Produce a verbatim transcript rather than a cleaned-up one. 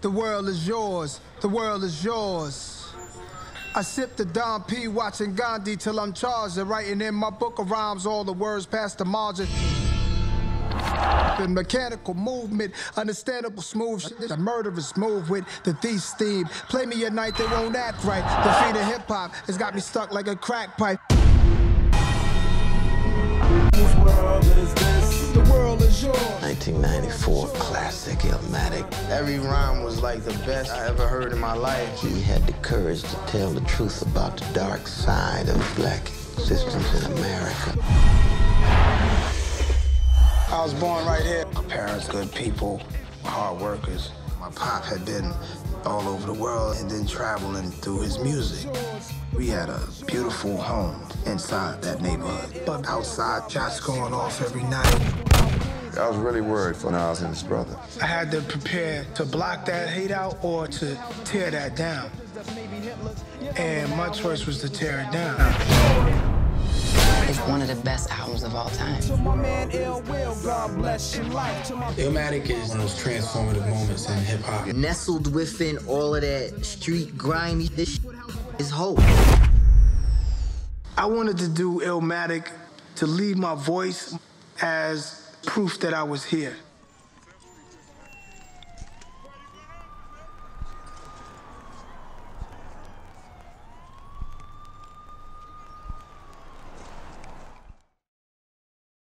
The world is yours, the world is yours. I sip the Don P, watching Gandhi till I'm charged, and writing in my book of rhymes all the words past the margin. The mechanical movement, understandable smooth shit. The murderous move with the thief's theme. Play me a night, they won't act right. The feet of hip hop has got me stuck like a crack pipe. Whose world is this? The world is yours. nineteen ninety-four classic Illmatic. Every rhyme was like the best I ever heard in my life. He had the courage to tell the truth about the dark side of black existence in America. I was born right here. My parents, good people, hard workers. My pop had been all over the world and then traveling through his music. We had a beautiful home inside that neighborhood, but outside, shots going off every night. I was really worried when I was in his brother. I had to prepare to block that hate out or to tear that down. And my choice was to tear it down. It's one of the best albums of all time. Illmatic is one of those transformative moments in hip-hop. Nestled within all of that street grimy, this is hope. I wanted to do Illmatic to leave my voice as proof that I was here.